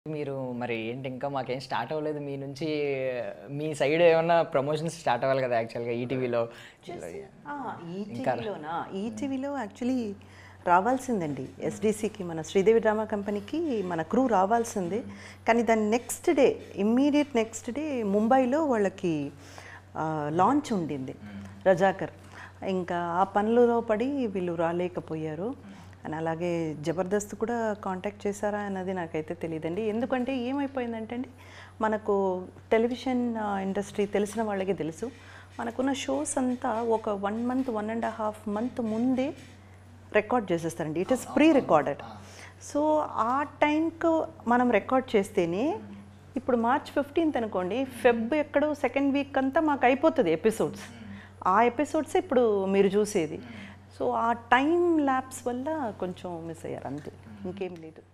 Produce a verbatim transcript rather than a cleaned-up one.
మీరు మరి ఏంటి ఇంకా మాకేం స్టార్ట్ అవ్వలేదు మీ నుంచి మీ సైడ్ ఏమన్నా ప్రమోషన్స్ స్టార్ట్ అవ్వాలి కదా యాక్చువల్గా ఈటీవీలో ఈటీవీలోనా ఈటీవీలో యాక్చువల్లీ రావాల్సిందండి ఎస్డిసికి మన శ్రీదేవి డ్రామా కంపెనీకి మన క్రూ రావాల్సింది కానీ దాని next day immediate next day ముంబైలో వాళ్ళకి లాంచ్ ఉండింది రజాకర్ ఇంకా ఆ పనులలో పడి వీళ్ళు రాలేకపోయారు అని అలాగే జబర్దస్త్ కూడా కాంటాక్ట్ చేశారా అన్నది నాకైతే తెలియదండి ఎందుకంటే ఏమైపోయిందంటే అండి మనకు టెలివిజన్ ఇండస్ట్రీ తెలిసిన వాళ్ళకి తెలుసు మనకున్న షోస్ అంతా ఒక one month one and half month ముందే రికార్డ్ చేసేస్తారండి it is pre recorded so ఆ టైంకు మనం రికార్డ్ చేస్తేనే ఇప్పుడు మార్చ్ ఫిఫ్టీన్త్ అనుకోండి ఫెబ్ ఎక్కడో సెకండ్ వీక్ అంతా మాకు అయిపోతుంది ఎపిసోడ్స్ ఆ ఎపిసోడ్స్ ఇప్పుడు మీరు చూసేది సో ఆ టైం ల్యాప్స్ వల్ల కొంచెం మిస్ అయ్యారు అంతే ఇంకేం లేదు